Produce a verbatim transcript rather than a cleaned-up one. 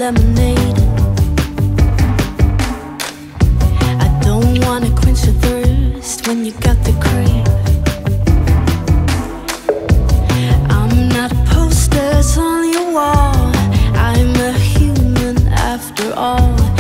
lemonade. I don't wanna quench your thirst when you got the crave. I'm not a poster, it's on your wall. I'm a human after all.